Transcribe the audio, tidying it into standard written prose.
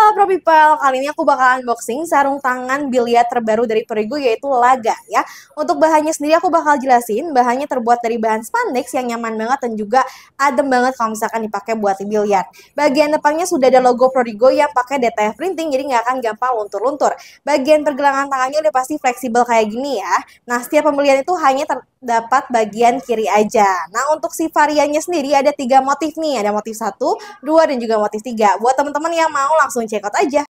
Halo Pro People, kali ini aku bakal unboxing sarung tangan biliar terbaru dari Perigo yaitu Laga ya. Untuk bahannya sendiri aku bakal jelasin, bahannya terbuat dari bahan spandex yang nyaman banget dan juga adem banget kalau misalkan dipakai buat di biliar. Bagian depannya sudah ada logo Perigo yang pakai DTF printing jadi nggak akan gampang luntur-luntur. Bagian pergelangan tangannya udah pasti fleksibel kayak gini ya. Nah setiap pembelian itu hanya terdapat bagian kiri aja. Nah untuk si variannya sendiri ada 3 motif nih, ada motif 1, 2, dan juga motif 3. Buat teman-teman yang mau langsung check out aja.